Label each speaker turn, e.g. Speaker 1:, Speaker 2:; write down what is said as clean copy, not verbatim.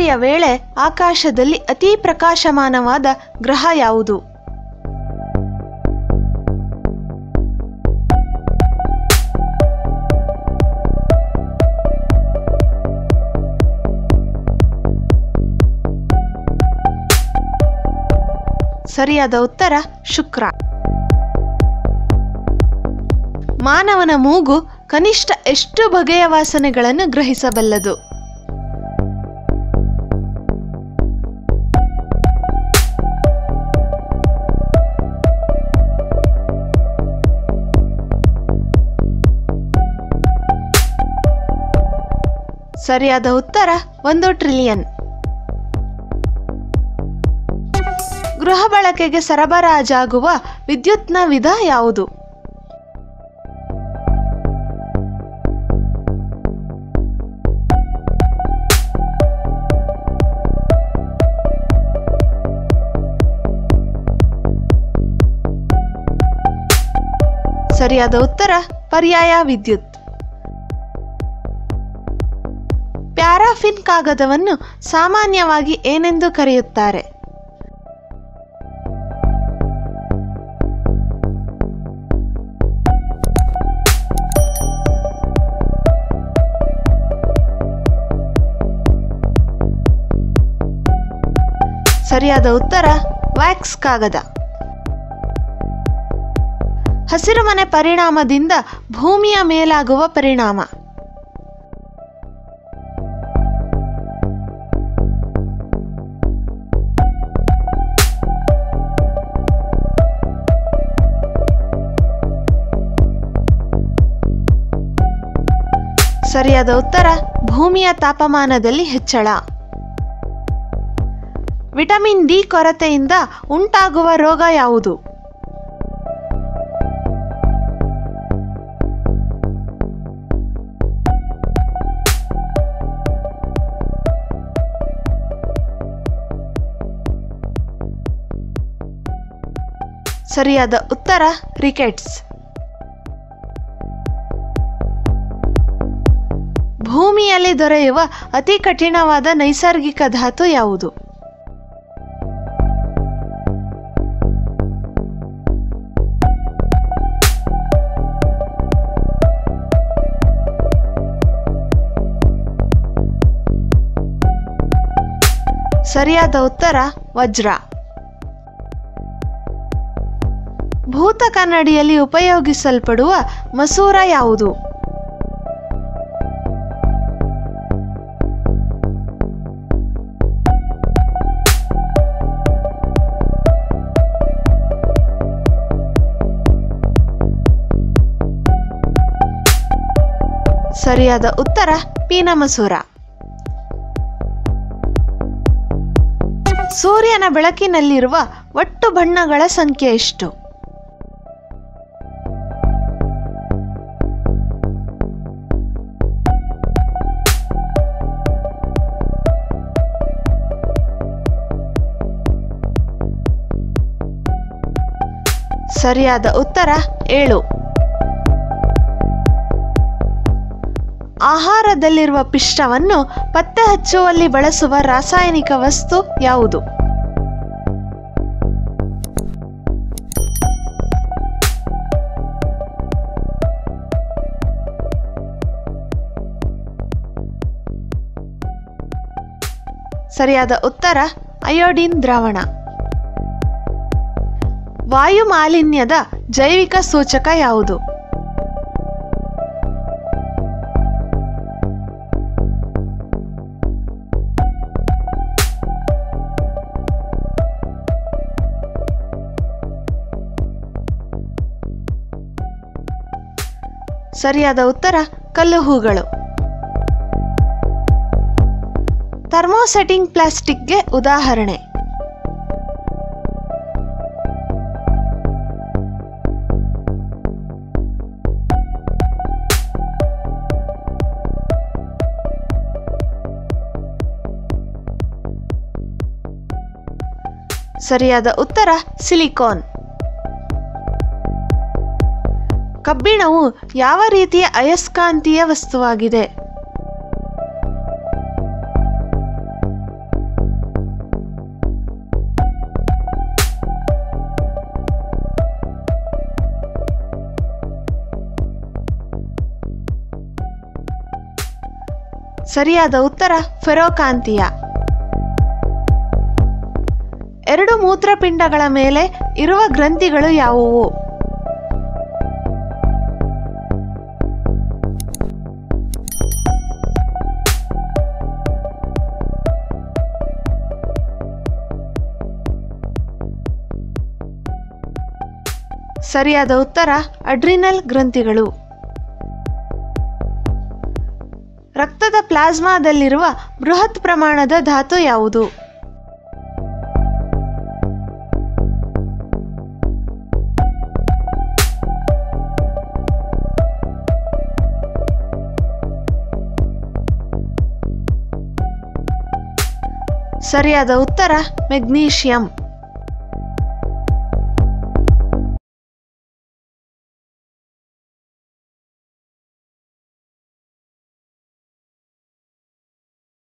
Speaker 1: ರಾತ್ರಿಯ ವೇಳೆ ಆಕಾಶದಲ್ಲಿ ಅತಿ ಪ್ರಕಾಶಮಾನವಾದ ಗ್ರಹ ಯಾವುದು? ಸರಿಯಾದ ಉತ್ತರ ಶುಕ್ರ. ಮಾನವನ ಮೂಗು ಕನಿಷ್ಠ ಎಷ್ಟು ಬಗೆಯ ವಾಸನೆಗಳನ್ನು ಗ್ರಹಿಸಬಲ್ಲದು? ಸರಿಯಾದ ಉತ್ತರ 1 ಟ್ರಿಲಿಯನ್. ಗೃಹ ಬಳಕೆಗೆ ಸರಬರಾಜಾಗುವ ವಿದ್ಯುತ್ನ ವಿಧ ಯಾವುದು? ಸರಿಯಾದ ಉತ್ತರ ಪರ್ಯಾಯ ವಿದ್ಯುತ್. ಪ್ಯಾರಾಫಿನ್ ಕಾಗದವನ್ನು ಸಾಮಾನ್ಯವಾಗಿ ಏನೆಂದು ಕರೆಯುತ್ತಾರೆ? ಸರಿಯಾದ ಉತ್ತರ ವ್ಯಾಕ್ಸ್ ಕಾಗದ. ಹಸಿರುಮನೆ ಪರಿಣಾಮದಿಂದ ಭೂಮಿಯ ಮೇಲಾಗುವ ಪರಿಣಾಮ. ಸರಿಯಾದ ಉತ್ತರ ಭೂಮಿಯ ತಾಪಮಾನದಲ್ಲಿ ಹೆಚ್ಚಳ. ವಿಟಮಿನ್ ಡಿ ಕೊರತೆಯಿಂದ ಉಂಟಾಗುವ ರೋಗ ಯಾವುದು? ಸರಿಯಾದ ಉತ್ತರ ರಿಕೆಟ್ಸ್. ಭೂಮಿಯಲ್ಲಿ ದೊರೆಯುವ ಅತಿ ಕಠಿಣವಾದ ನೈಸರ್ಗಿಕ ಧಾತು ಯಾವುದು? ಸರಿಯಾದ ಉತ್ತರ ವಜ್ರ. ಭೂತ ಕನ್ನಡಿಯಲ್ಲಿ ಉಪಯೋಗಿಸಲ್ಪಡುವ ಮಸೂರ ಯಾವುದು? ಸರಿಯಾದ ಉತ್ತರ ಪೀನ ಮಸೂರ. ಸೂರ್ಯನ ಬೆಳಕಿನಲ್ಲಿರುವ ಒಟ್ಟು ಬಣ್ಣಗಳ ಸಂಖ್ಯೆ ಎಷ್ಟು? ಸರಿಯಾದ ಉತ್ತರ 7. ಆಹಾರದಲ್ಲಿರುವ ಪಿಷ್ಟವನ್ನು ಪತ್ತೆ ಹಚ್ಚುವಲ್ಲಿ ಬಳಸುವ ರಾಸಾಯನಿಕ ವಸ್ತು ಯಾವುದು? ಸರಿಯಾದ ಉತ್ತರ ಅಯೋಡಿನ್ ದ್ರಾವಣ. ವಾಯು ಮಾಲಿನ್ಯದ ಜೈವಿಕ ಸೂಚಕ ಯಾವುದು? ಸರಿಯಾದ ಉತ್ತರ ಕಲ್ಲುಹೂಗಳು. ಥರ್ಮೋಸೆಟಿಂಗ್ ಪ್ಲಾಸ್ಟಿಕ್ಗೆ ಉದಾಹರಣೆ? ಸರಿಯಾದ ಉತ್ತರ ಸಿಲಿಕಾನ್. ಕಬ್ಬಿಣವು ಯಾವ ರೀತಿಯ ಅಯಸ್ಕಾಂತೀಯ ವಸ್ತುವಾಗಿದೆ? ಸರಿಯಾದ ಉತ್ತರ ಫೆರೋಕಾಂತೀಯ. 2 ಮೂತ್ರಪಿಂಡಗಳ ಮೇಲೆ ಇರುವ ಗ್ರಂಥಿಗಳು ಯಾವುವು? ಸರಿಯಾದ ಉತ್ತರ ಅಡ್ರಿನಲ್ ಗ್ರಂಥಿಗಳು. ರಕ್ತದ ಪ್ಲಾಸ್ಮಾದಲ್ಲಿರುವ ಬೃಹತ್ ಪ್ರಮಾಣದ ಧಾತು ಯಾವುದು? ಸರಿಯಾದ ಉತ್ತರ ಮೆಗ್ನೀಷಿಯಂ.